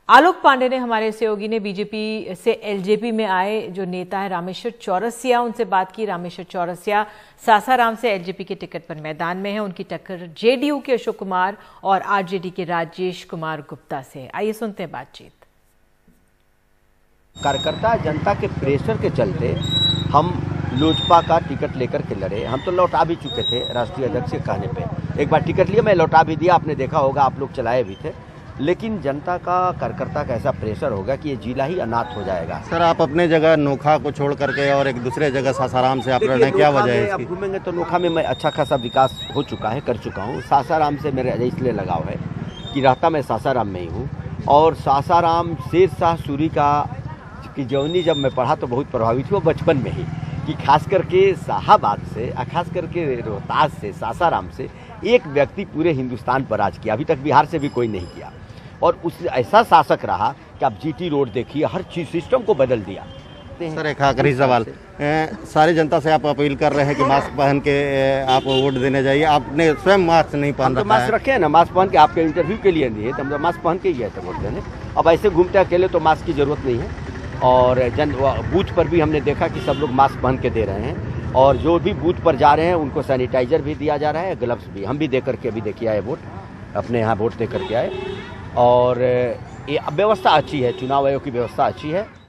आलोक पांडे ने, हमारे सहयोगी ने, बीजेपी से एलजेपी में आए जो नेता है रामेश्वर चौरसिया, उनसे बात की। रामेश्वर चौरसिया सासाराम से एलजेपी के टिकट पर मैदान में है। उनकी टक्कर जेडीयू के अशोक कुमार और आरजेडी के राजेश कुमार गुप्ता से। आइए सुनते हैं बातचीत। कार्यकर्ता जनता के प्रेशर के चलते हम लोजपा का टिकट लेकर के लड़े। हम तो लौटा भी चुके थे राष्ट्रीय अध्यक्ष के कहने पे। एक बार टिकट लिया, मैं लौटा भी दिया, आपने देखा होगा, आप लोग चलाए भी थे। लेकिन जनता का, कार्यकर्ता का ऐसा प्रेशर होगा कि ये जिला ही अनाथ हो जाएगा। सर, आप अपने जगह नोखा को छोड़ करके और एक दूसरे जगह सासाराम से आप लड़ रहे हैं, क्या वजह है? अब घूमेंगे तो नोखा में मैं अच्छा खासा विकास हो चुका है, कर चुका हूँ। सासाराम से मेरा इसलिए लगाव है कि रहता मैं सासाराम में ही हूँ। और सासाराम शेर शाह सूरी का की जौनी जब मैं पढ़ा तो बहुत प्रभावित हुआ बचपन में ही, कि खास करके शाहाबाद से, खास करके रोहतास से, सासाराम से एक व्यक्ति पूरे हिंदुस्तान पर राज किया। अभी तक बिहार से भी कोई नहीं किया। और उस ऐसा शासक रहा कि आप जीटी रोड देखिए, हर चीज सिस्टम को बदल दिया। सर, एक आखिरी सवाल, सारी जनता से आप अपील कर रहे हैं कि मास्क पहन के आप वोट देने जाइए। आपने स्वयं मास्क नहीं पहन रखा है। मास्क रखे हैं ना, मास्क पहन के आपके इंटरव्यू के लिए नहीं है तो हम मास्क पहन के ही गए थे वोट देने। अब ऐसे घूमते अकेले तो मास्क की जरूरत नहीं है। और बूथ पर भी हमने देखा कि सब लोग मास्क पहन के दे रहे हैं। और जो भी बूथ पर जा रहे हैं उनको सैनिटाइजर भी दिया जा रहा है, ग्लव्स भी। हम भी दे करके अभी देखिए आए वोट, अपने यहाँ वोट दे करके आए। और ये व्यवस्था अच्छी है, चुनाव आयोग की व्यवस्था अच्छी है।